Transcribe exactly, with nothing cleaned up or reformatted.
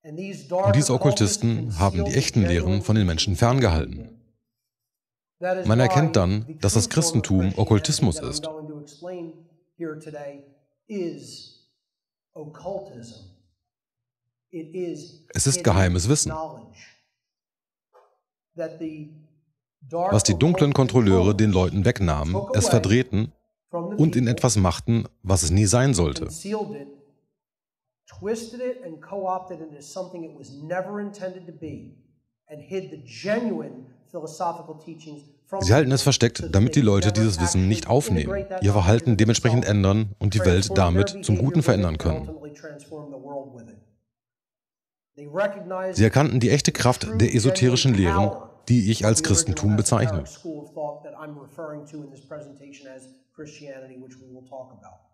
Und diese Okkultisten haben die echten Lehren von den Menschen ferngehalten. Man erkennt dann, dass das Christentum Okkultismus ist. Es ist geheimes Wissen, was die dunklen Kontrolleure den Leuten wegnahmen, es verdrehten und in etwas machten, was es nie sein sollte. Sie halten es versteckt, damit die Leute dieses Wissen nicht aufnehmen, ihr Verhalten dementsprechend ändern und die Welt damit zum Guten verändern können. Sie erkannten die echte Kraft der esoterischen Lehren, die ich als Christentum bezeichne.